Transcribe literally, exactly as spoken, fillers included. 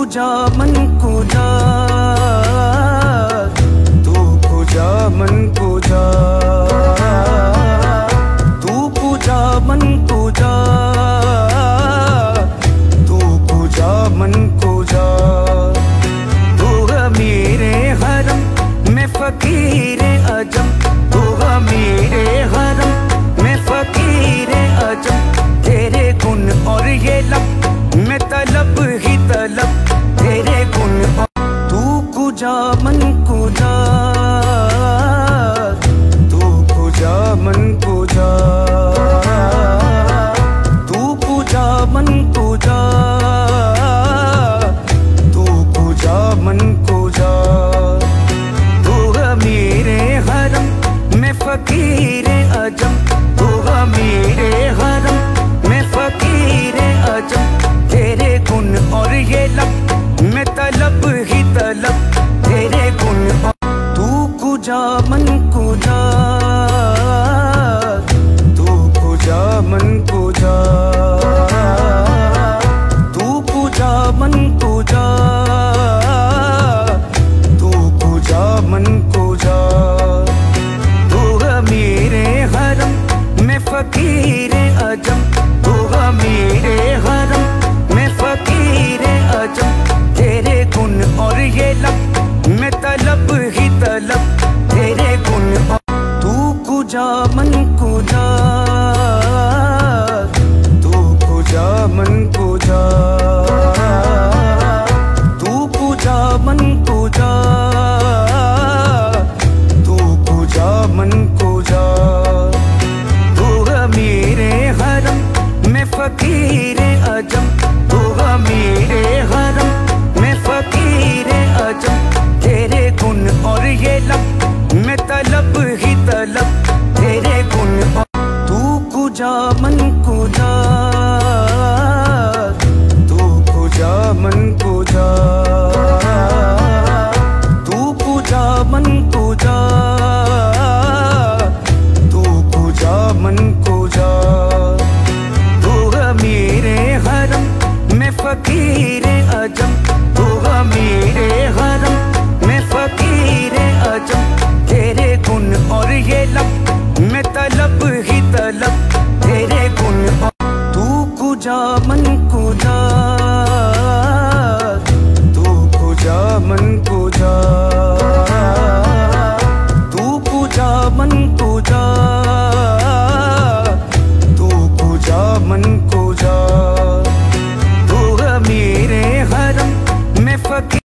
कुजा मन कुजा, तू कुजा मन कुजा, तू कुजा मन कुजा, तू कुजा मन कुजा। तू मेरे हरम में फकीर अजम, तू मेरे हरम में फकीर अजम। तेरे गुण और ये लब मैं तलब ही तलब, तेरे गुण और तू कुजा मन कुजा, तू कुजा मन कुजा, तू कुजा मन कुजा, तू कुजा मन कुजा। तू मेरे हरम में फकीर अजम, तू मेरे हरम में फकीर अजम। तेरे गुण और ये लब मैं तलब ही तलब, तेरे गुण और तू कुजा मन कुजा, तू कुजा मन कुजा, तू कुजा मन कुजा, तू कुजा मन कुजा। तू मेरे हरम में फकीर अजम, तू मेरे हरम में फकीर अजम। तेरे गुण और ये लब मैं तलब ही तलब, तेरे गुण और तू कुजा मन कुजा, तू कुजा मन कुजा, तू कुजा मन कुजा, तू कुजा मन कुजा। तू मेरे हरम में फकीर अजम, तू मेरे हरम में फकीर अजम। तेरे गुण और ये लब मैं तलब ही तलब, तेरे गुण और तू कुजा मन कुजा, तू कुजा मन कुजा, तू कुजा मन कुजा, तू कुजा मन कुजा। तू मेरे हरम में फकीर अजम, तू मेरे हरम में फकीर अजम। तेरे गुण और ये लब मैं तलब ही तलब, तेरे गुण और तू कुजा मन कुजा, तू कुजा मन कुजा, तू कुजा मन कुजा, तू कुजा मन कुजा। तू मेरे हरम में फकीर